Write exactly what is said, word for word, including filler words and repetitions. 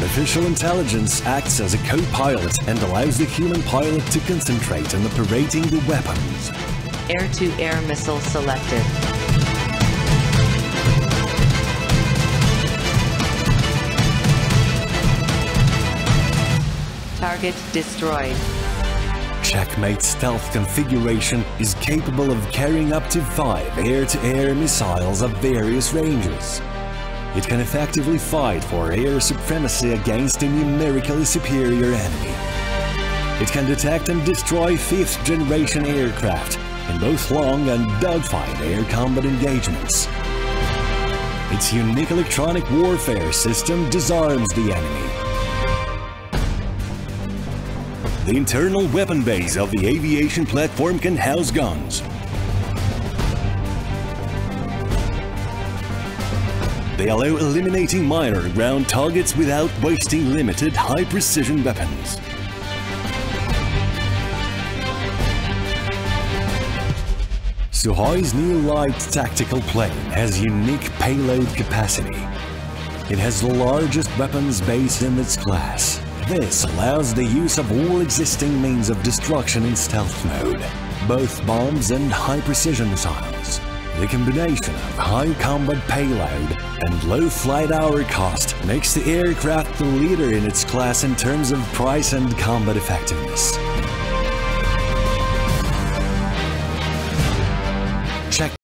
Artificial intelligence acts as a co-pilot and allows the human pilot to concentrate on operating the weapons. Air-to-air missile selected. Target destroyed. Checkmate stealth configuration is capable of carrying up to five air-to-air missiles of various ranges. It can effectively fight for air supremacy against a numerically superior enemy. It can detect and destroy fifth-generation aircraft in both long and dogfight air combat engagements. Its unique electronic warfare system disarms the enemy. The internal weapon base of the aviation platform can house guns. They allow eliminating minor ground targets without wasting limited high-precision weapons. Suhoi's new light tactical plane has unique payload capacity. It has the largest weapons base in its class. This allows the use of all existing means of destruction in stealth mode, both bombs and high-precision missiles. The combination of high combat payload and low flight hour cost makes the aircraft the leader in its class in terms of price and combat effectiveness.